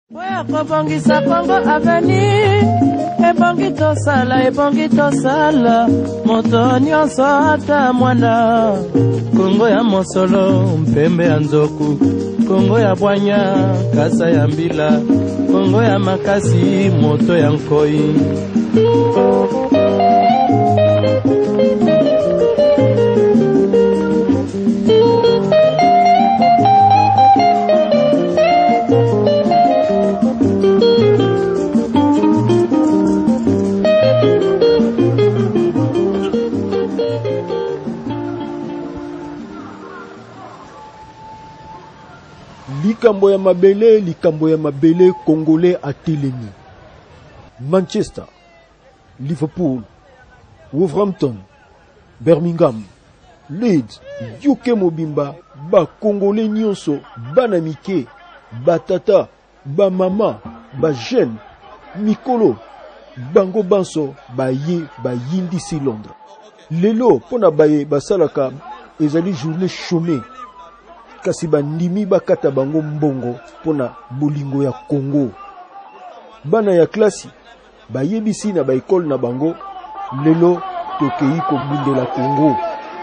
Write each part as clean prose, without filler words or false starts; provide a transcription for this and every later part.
Kobongisa Kongo Avenir, ebongi tosala, moto nyonso ata mwana. Kongo ya mosolo, mpembe ya nzoku, Kongo ya bwanya, kasa ya mbila, Kongo ya makasi, moto ya nkoi. Likambo ya mabele congolais à Télémi. Manchester, Liverpool, Wolverhampton, Birmingham, Leeds, UK Mobimba, ba congolais nyonso, banamike, batata, ba mama, ba jeune, mikolo, bango banso, ba yindi si Londres. Lelo pona baye basalaka ezali journée chômée. Kasi bandimi bakata bango mbongo pona bolingo ya Congo. Bana ya klasi bayebisi na baekole na bango lelo tokei kobundela Congo.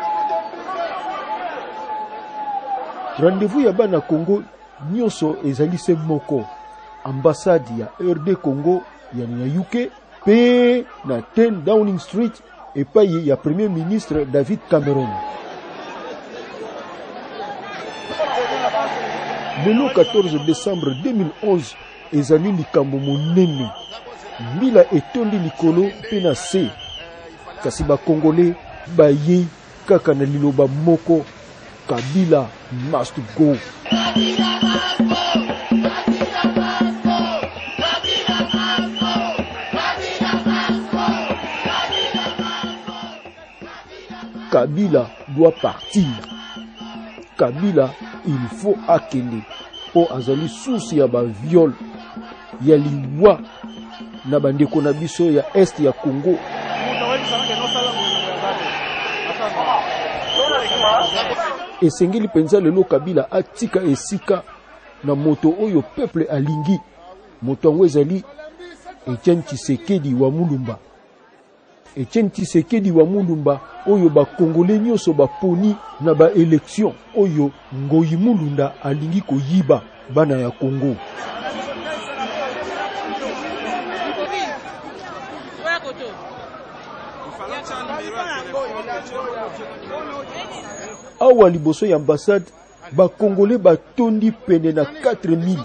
Rendez-vous ya bana Congo nyonso ezali se moko. Ambassade ya RD Congo ya na UK pe na 10 Downing Street epai ya Premier Ministre David Cameron. Le 14 décembre 2011, ezali likambo monene. Mbila etondi likolo pena se. Kasi ba Congolais baye kaka na liloba moko, Kabila must go. Kabila doit partir. Kabila, il faut akende. Po azali source ya ba viol ya liwa na bandeko na biso ya est ya Congo. Esengeli penza lelo Kabila atika esika na moto oyo peuple alingi. Moto ngo ezali Etienne Tshisekedi wa Mulumba. Etienne Tshisekedi wa Mulumba oyo ba Congolais nyonso ba poni na ba élection oyo Ngoyi Mulunda alingi koyiba bana ya Congo. Awa liboso ya ambassade ba Congolais ba tondi pene na 4000.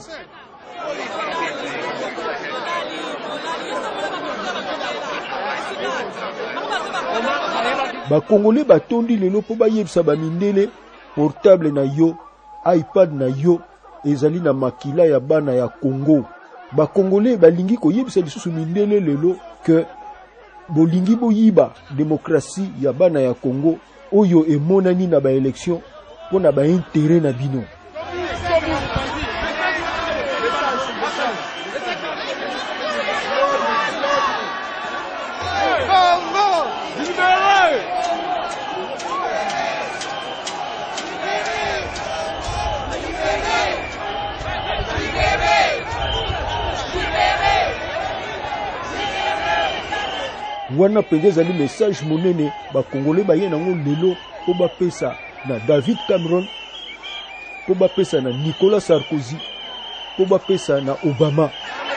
Ba Congolais batondi lelo po bayebisa ba mindele portable na yo, iPad na yo ezali na makila ya bana ya Congo. Ba Congolais balingi koyebisa lisusu mindele lelo que bolingi boyiba démocratie ya bana ya Congo oyo emonani na ba élection pona ba intérêt na bino. Wana pendeza li message monene ba Congolais baye nango lelo po ba pesa na David Cameron, po ba pesa na Nicolas Sarkozy, po ba pesa na Obama.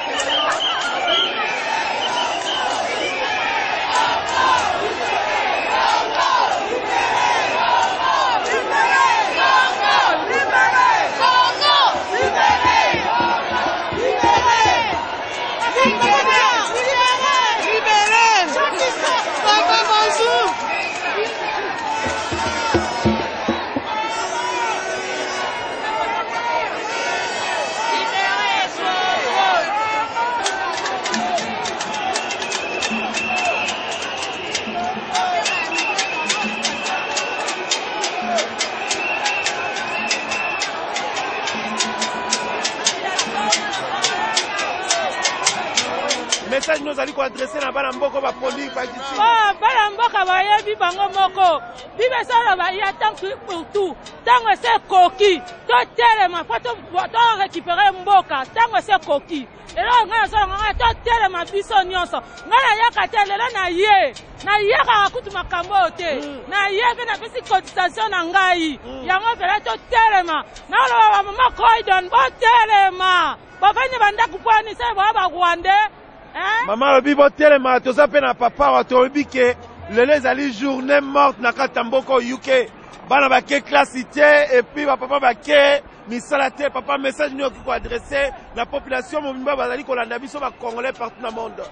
Message nous allons adresser à Baramboka, Bapoli, Bagiti. Baramboka, Bayebi, Bango Moko. Bibe solo ba ya tant que pour tout. Tant c'est coquille. Toi tellement faut to récupérer mboka. Tant c'est coquille. Et là on a ça to tellement biso nyonso. Ngana ya katele na ye. Na ye ka kutu makambo te. Na ye ke na pesi cotisation na ngai. Yango vela to tellement. Na lo mama koidon bo tellement. Ba fanya banda kupani sai ba Rwanda. Maman lobi bo tellement to ça pe na papa wa to lobi ke les ali journée morte na katamboko UK. Bana ba ke classité et puis ba papa ba ke misalate papa message ni ko adresser la population mobimba bazali ko landa biso ba congolais partout dans le monde.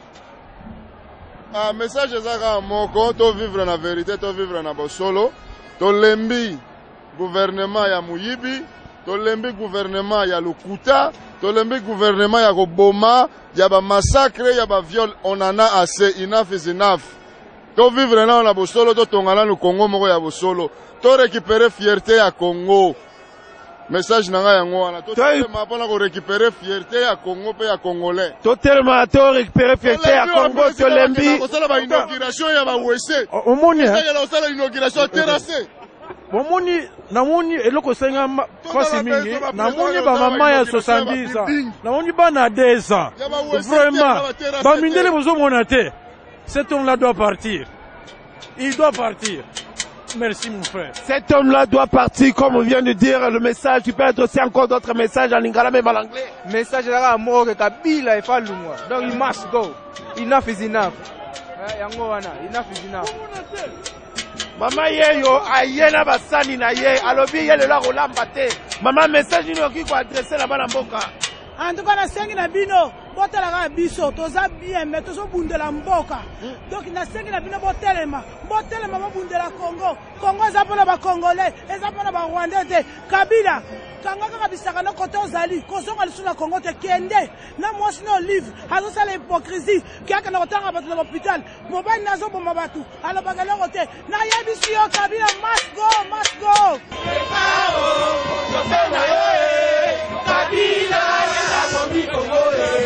Ah message ezaka moko to vivre na vérité to vivre na bosolo to lembi gouvernement ya muyibi to lembi gouvernement ya lokuta to lembi gouvernement ya koboma ya ba massacre ya ba viol on en a assez, enough is enough. To vivre na na bosolo to tongana le Congo moko ya bosolo to récupérer fierté ya Congo. Message nanga yango wana to tellement pona ko récupérer fierté ya Congo pe ya congolais. To tellement to récupérer fierté ya Congo to lembi. Ko sala ba inauguration ya ba wese. Omoni ya sala inauguration terrassé. Bomoni namoni eloko senga fasi mingi namoni ba mama ya 70 ans namoni bana 2 ans vraiment ba mindele bozo monate cet homme là doit partir, il doit partir. Merci mon frère. Cet homme-là doit partir, comme on vient de dire le message. Tu peux être aussi encore d'autres messages en lingala même en anglais. Message là mort que Kabila et pas moi. Donc il must go. Enough is enough. Yango wana enough is enough. Mama yeyo ayena basani na ye alobi yele la rolamba te. Mama message ni oki ko adresser la bana mboka. En tout cas na sengi na bino botelaka biso toza bien mais tozo bundela mboka. Donc na sengi na bino botelema bobundela Congo. Congo eza pona ba Congolais, eza pona ba Rwandais te. Kabila kanga kaka bisaka na koto zali kozonga lisu na Congo te kende na mwasi no livre azo sala hypocrisie kiaka na kotanga bato na l'hôpital mobali nazo bomba batu ala bagaloko te na yebisi yo Kabila must go Kabila la bombi Congo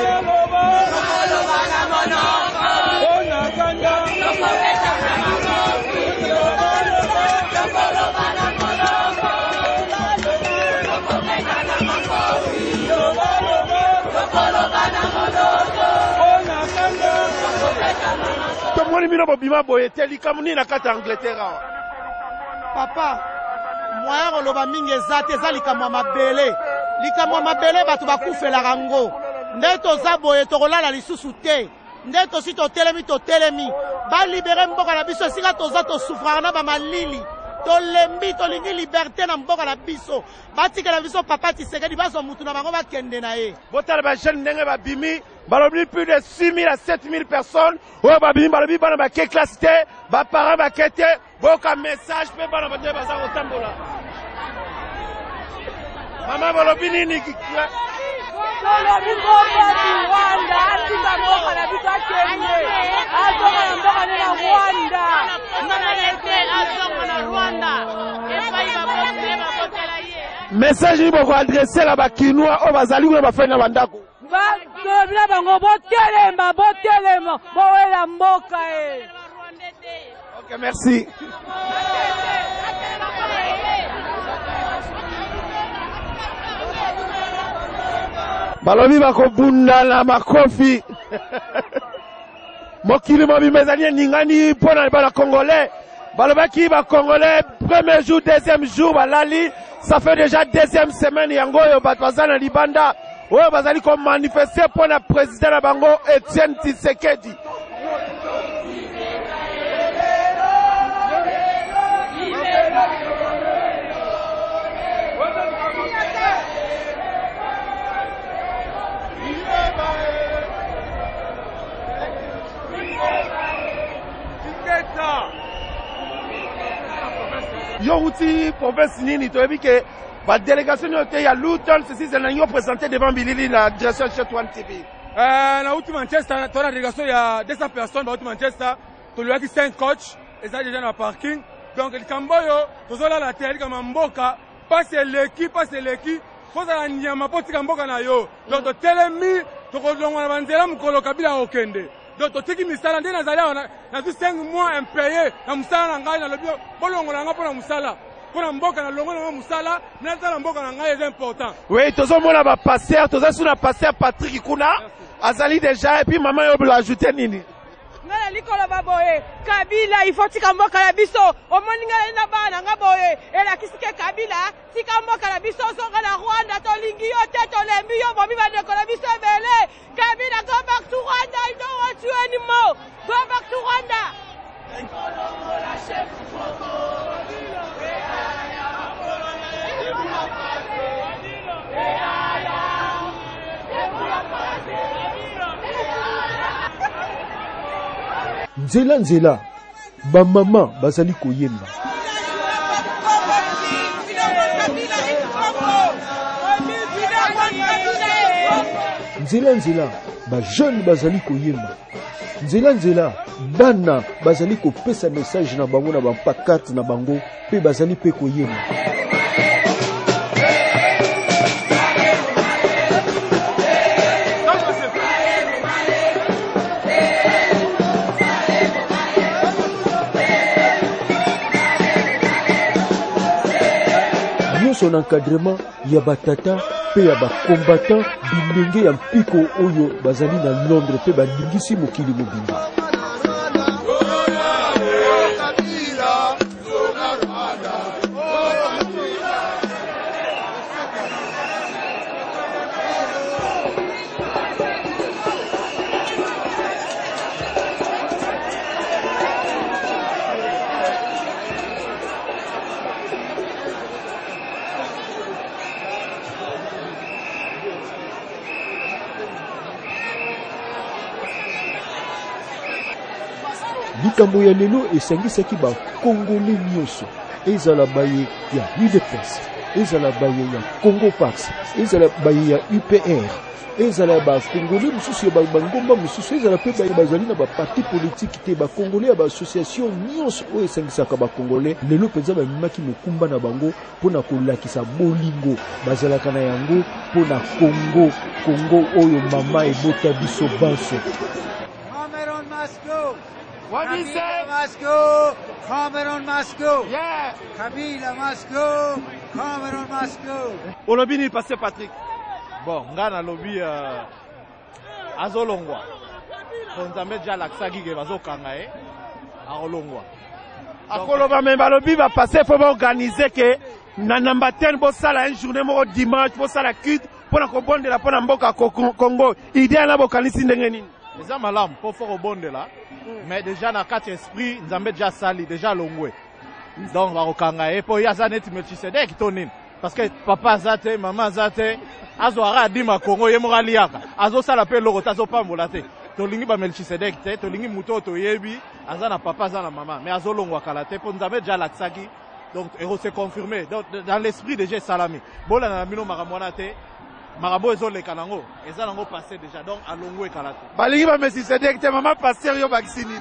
Tomoni bino bobima boye te likamuni na kata Angleterre. Papa moya koloba mingi eza te eza likamwa mabele bato bakufelaka ngo nde toza boye tokolala lisusu te nde tosi totelemi balibere mboka na biso esika toza tosufraka na bamalili tolembi tolingi liberté na mboka na biso batikela biso papa Tshisekedi bazwa mutu na bango bakende na ye botala ba jeune ndenge babimi balobi plus de 6 000 à 7 000 personnes oyo babimi balobi bana bake classe te baparent bake te boyoka message mpe bana bato baza kotambola mama balobi nini tolobi mboka Rwanda atinga mboka na biso akende azonga na mboka na Rwanda azonga na Rwanda epai babotela ye message ni boko adresse la bakinwa oyo bazali kuna bafai na bandako tolobi na bango botelema bowela mboka e. Ok, merci. Balobi bakobunda na makofi. Mokili mobimba ezali ningani pona bana congolais. Balobaki ba congolais premier jour deuxième jour balali ça fait déjà deuxième semaine yango yo batwazana libanda. Oyo bazali ko manifester pona président na bango Etienne Tshisekedi. Yo uti province nini toyebi ke ba délégation yote ya Luton ceci c'est nanyo présenté devant Bilili la direction chez One TV. Na uti Manchester tona délégation ya 200 personnes ba uti Manchester to lui 5 coach et ça déjà na parking donc le Camboyo tozola la terre comme mboka passe l'équipe faut ça nyama potika mboka na yo donc to telemi to kolonga na banzela mukolo Kabila okende donc totiki misala nde nazali awa nazwi 5 mois impayé na mosala na ngai nalobi bolongola nga mpo na mosala mpo na mboka nalongola nga mosala nazala mboka na ngai eza important. Oui, tozomona bapaster toza su na paster Patrick kuna azali déjà et puis mama yo bolo ajouter nini ngala likolo baboye Kabila il faut tika mboka ya biso omoni ngala ina bana nga boye elakisi ke Kabila tika mboka ya biso songa na Rwanda tolingi yo te tolembi yo bomi bandeko na biso ebele Kabila go back to Rwanda I don't want you anymore go back to Rwanda. nzela nzela bamama bazali koyemba nzela nzela bajeune bazali koyemba nzela nzela bana bazali kopesa message na bango na bapancarte na bango mpe bazali mpe koyemba son encadrement ya batata pe ya bakombatant bilenge ya mpiko oyo bazali na Londres pe balingisi mokili mobimba. likambo ya lelo esangisaki bakongole nyonso ezala baye ya UDPS ezala baye ya Congo Pax ezala baye ya UPR ezala bakongole mosusu ya bangomba mosusu ezala pe baye bazali na baparti politiki te bakongole ya baassociation nyonso oyo esangisaka bakongole lelo mpenza bamimaki mokumba na bango mpona kolakisa bolingo bazalaka na yango mpona Congo oyo mama ebota biso banso. Cameroon must go. What do you say? Kabila must go. Cameroon must go. Yeah. Kabila must go. Cameroon must go. Olobi ni passé Patrick. Bon, ngana lobi azolongwa. Konzambe ja laksagi ke bazokanga aolongwa. Akoloba memba lobi va passer faut organiser que na namba 10 bo sala une journée mo dimanche bo sala culte pour na kobondela pour na mboka Congo. Idée na bokanisi ndenge nini? Déjà malamu pour faire bondela. Mais déjà na kati esprit nzambe déjà sali déjà longwe donc bakokanga po yaza neti Melchisedek tonini parce que papa azate mama azate azwara adima Congo ye moraliaka azosala pe loko tazopambola te tolingi ba Melchisedek te tolingi muto toyebi aza na papa aza na mama mais azolongwa kala te po nzambe déjà laksaki donc ero se confirmer donc dans l'esprit déjà salami bola na mino makamwana te Marabo ezoleka nango eza nango passé déjà donc alongwe kalate balingi ba Melchisedek te mama pasteur yo vaccine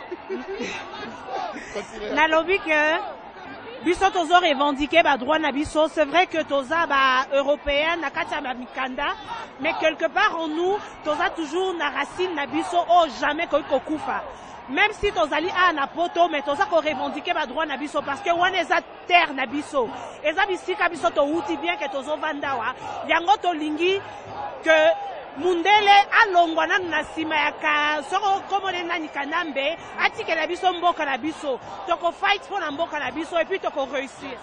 nalobi que biso tozo revendiquer ba droit na biso c'est vrai que toza ba européen na kati ya mikanda mais quelque part en nous toza toujours na racine na biso oh jamais kokufa même si tozali na poto mais toza ko revendiquer ba droit na biso parce que wana eza terre na biso eza bisika biso to uti bien que tozo vandawa yango tolingi que mundele alongwa na sima ya ka soko komone nani kanambe atikela biso mboka na biso toko fight pour na mboka na biso et puis toko réussir.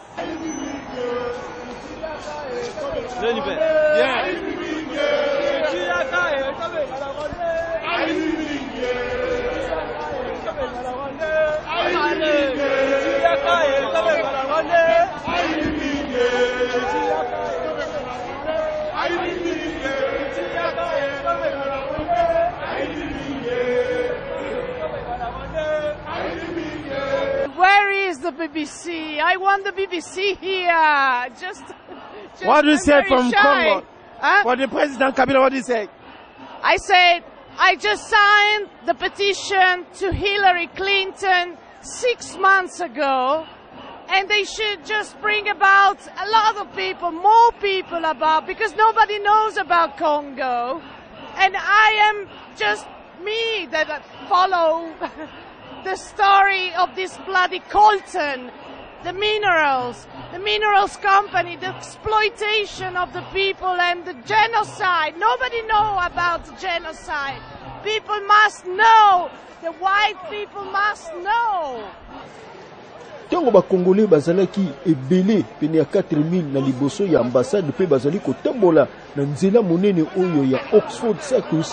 Where is the BBC? I want the BBC here. Just what do you say from shy. Congo? Huh? For the President Kabila, what do you say? I said, I just signed the petition to Hillary Clinton 6 months ago, and they should just bring about a lot of people, more people about, because nobody knows about Congo. And I am just me that follow the story of this bloody coltan, the minerals company, the exploitation of the people and the genocide. Nobody knows about the genocide. People must know. The white people must know. Tango ba Congolais bazalaki ebele pene ya 4000 na liboso ya ambassade pe bazali kotambola na nzela monene oyo ya Oxford Circus.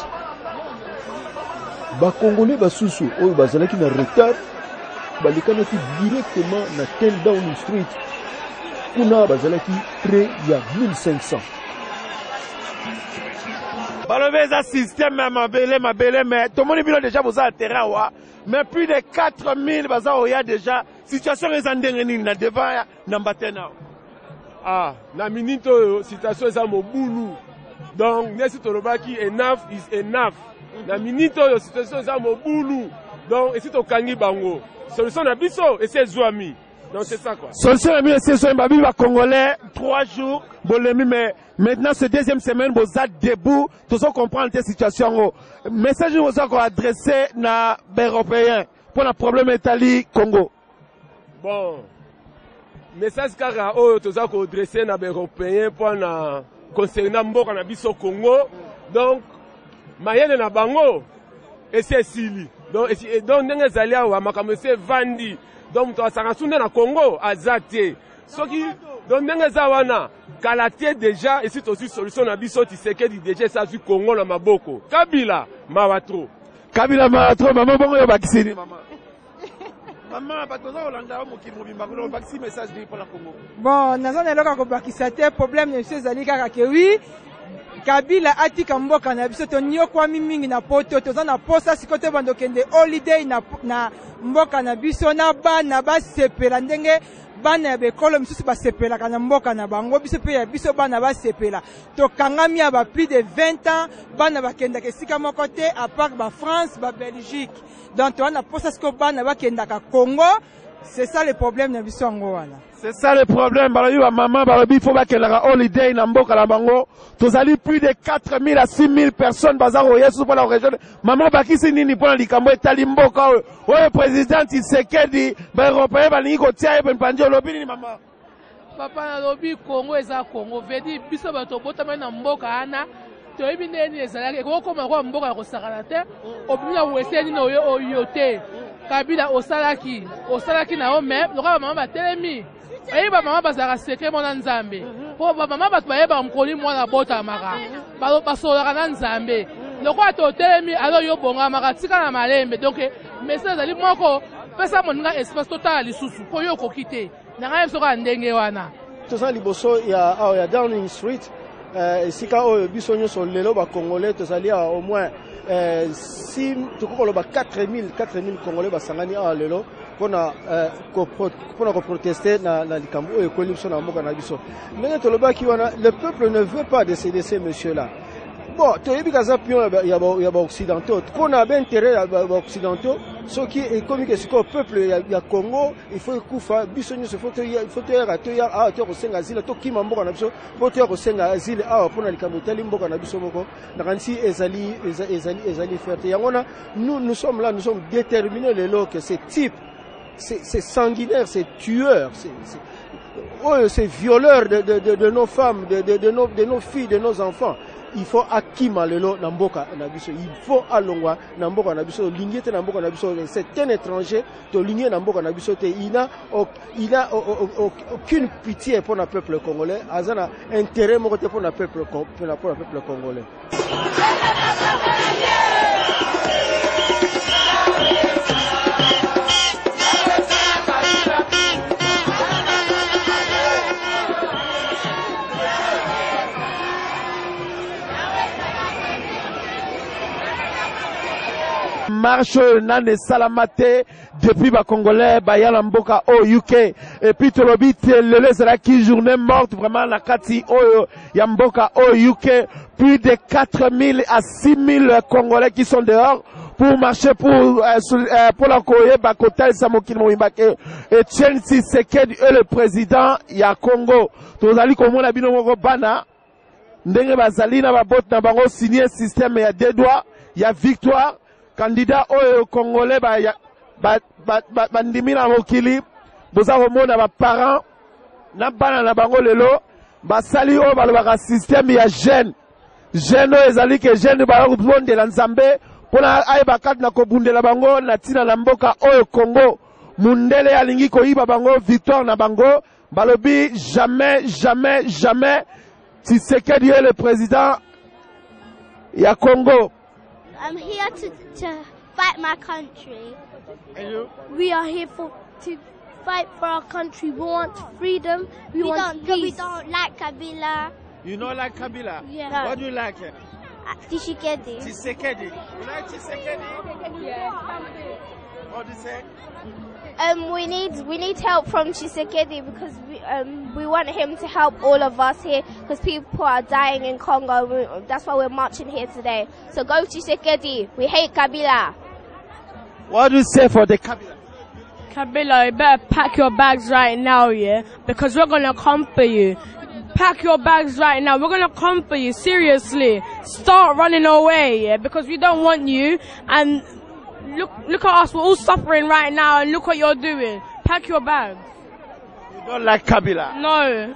Ba Congolais basusu oyo bazalaki na retard balikanaki directement na 10 Downing Street. Kuna bazalaki près ya 1500. Balobe za système mabele mais tout le monde est déjà posé à terrain wa mais plus de 4000 baza oya déjà situation est en ndengeni na devant na mbatena. Ah, na minito situation za mobulu. Donc nesi tolobaki enough is enough. Na minito situation za mobulu. Donc esi to kangi bango. Solution na biso et c'est Zouami. Donc c'est ça quoi. Solution na biso c'est Zouami ba Congolais 3 jours bolemi mais maintenant, cette deuxième semaine, vous êtes debout, tout ça comprendre cette situation. Message que vous avez adressé à les Européens pour le problème Italie Congo. Bon, message que vous avez adressé à les Européens pour le concernant Mboka na biso Congo. Donc, mayele na bango et c'est Sili. Donc, nous allons à Makamese Vandi. Donc, tu as sangasunde na Congo azate. Ce qui donc wana kalaté déjà et c'est aussi solution na biso Tshisekedi déjà ça du Congo na maboko Kabila mawatro maman bongo yo bakisini maman batoza olanda mokimo bimba ko bakisi message pour la Congo. Bon nazana loka ko bakisa te problème ne se zali kaka ke oui Kabila atika mboka na biso to nyokwa mingi na poto toza na posa sikote bando kende holiday na mboka na biso na bana basepela ndenge bana ya bekolo misusu basepelaka na mboka na bango biso pe ya biso bana basepela tokangami ya ba plus de 20 ans bana bakendaka esika moko te à part ba France ba Belgique donc toana posa siko bana bakendaka Congo. C'est ça le problème na biso ngo wana. C'est ça le problème balobi ba maman balobi faut bakendaka holiday na mboka na bango tozali plus de 4000 à 6000 personnes bazaro yesu pour la région maman bakisi nini pour likambo etali mboka oyo président Tshisekedi ba européen balingi kotia pe mpandi olobi ni maman papa na lobi Congo eza Congo vedi biso bato botama na mboka ana toyebi neni ezalaki ekokoma kwa mboka ya kosakana te obimina weseni na oyo te Kabila osalaki na yo me lokola mama batelemi eyeba mama bazalaka sekre mona nzambe po bamama bato bayeba mokoli mwana botamaka basolaka na nzambe lokola totelemi alo yo bongamaka tika na malembe donc message ezali moko pesa moninga espace totala lisusu po yo okoki te na ngai biso kaka ndenge wana toza liboso ya Downing Street esika oyo biso nyonso lelo bakongolais tozali au moins si tokokoloba 4000 Congolais basangani awa lelo pona koprotester na likambo oyo ekoli biso na mboka na biso ndenge tolobaki wana le peuple ne veut pas de ces messieurs là. Bon toyebi kaza pion ya baoccidentaux mpona baintérêt ya baoccidentaux soki ekomi ke sikoyo peuple ya Congo il faut ekufa biso nyonso il faut toyaka awa toya kosenga asile tokima mboka na biso mpo toya kosenga asile awa mpona likambo etali mboka na biso moko nakanisi ezali ferte yango wana nous sommes là nous sommes déterminés lelo que ce type c'est sanguinaire c'est tueur c'est violeur de nos femmes de nos filles de nos enfants. Il faut akima lelo na mboka na biso il faut alongwa na mboka na biso lingete na mboka na biso c'est un étranger to lingé na mboka na biso te il a aucune pitié pour le peuple congolais azana intérêt moko te pour le peuple congolais. Marche nane salamate depuis ba Congolais bayala mboka au UK et puis tolobi lelo ezalaki journée morte vraiment la kati oyo ya mboka au UK plus de 4000 à 6000 Congolais qui sont dehors pour marcher pour la Corée bakotal samokil moimbake et Etienne Tshisekedi est le président ya Congo tozali komona bino moko bana ndenge bazali na babot na bango signer système ya deux doigts ya victoire candidat oyo congolais bandimi na mokili boza komona ba parents na bana na bango lelo basali oyo balobaka système ya jeune oyo ezali ke jeune bakobondela nzambe mpona ayeba kati na kobundela bango na ntina na mboka oyo Congo mundele alingi koyiba bango victoire na bango balobi jamais Tshisekedi est le président ya Congo. I'm here to fight my country. And you? We are here to fight for our country. We want freedom. We want peace. We don't like Kabila. You don't like Kabila? Yeah. No. What do you like? Tshisekedi. Tshisekedi. You like Tshisekedi? Yeah. What do you say? We need help from Tshisekedi because we want him to help all of us here because people are dying in Congo. That's why we're marching here today. So go Tshisekedi. We hate Kabila. What do you say for the Kabila? Kabila, you better pack your bags right now, yeah? Because we're gonna come for you. Pack your bags right now. We're gonna come for you, seriously. Start running away, yeah? Because we don't want you. And look at us, we're all suffering right now, and look what you're doing. Pack your bags. You don't like Kabila? No.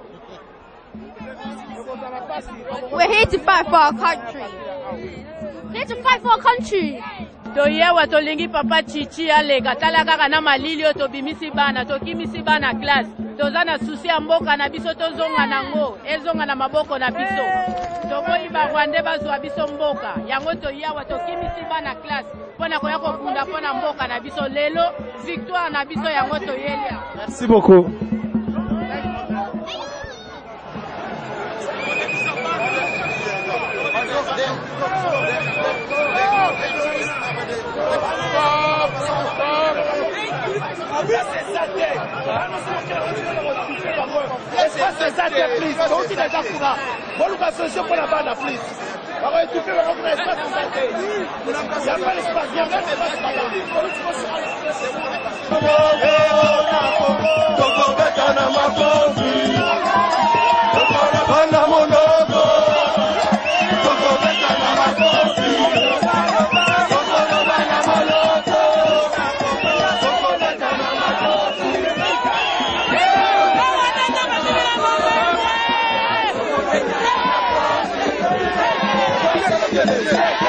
We're here to fight for our country. Here to fight for our country. Toyewa tolingi papa chichi alega talaka kana malili otobimisi bana tokimisi bana class tozana susi ya mboka na biso tozonga nango ezonga na maboko na biso tokoyi ba Rwanda bazwa biso mboka yango toyewa tokimisi bana class pona koya kobunda pona mboka na biso lelo victoire na biso yango toyelia. Merci beaucoup. Yeah.